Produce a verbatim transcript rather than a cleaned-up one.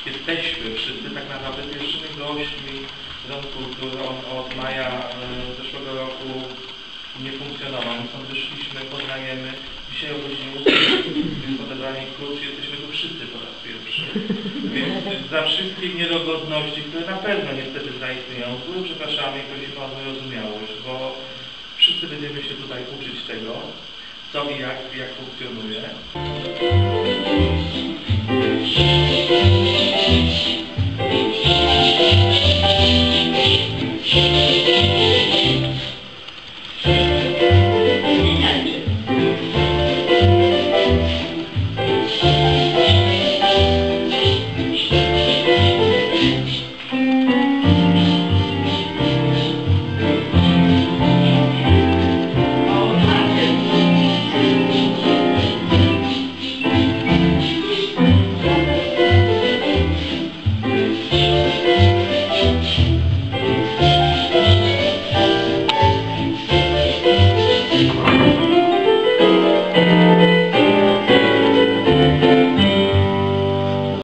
jesteśmy wszyscy tak naprawdę pierwszymi gośćmi Domu Kultury. On od maja e, zeszłego roku nie funkcjonował. My stąd wyszliśmy, poznajemy. Dzisiaj o godzinie ósmej jest odebranie klucz, jesteśmy tu wszyscy po raz pierwszy. Więc za wszystkie niedogodności, które na pewno niestety zaistnieją, z góry przepraszamy i prosimy o wyrozumiałość, bo wszyscy będziemy się tutaj uczyć tego, co i jak, jak funkcjonuje.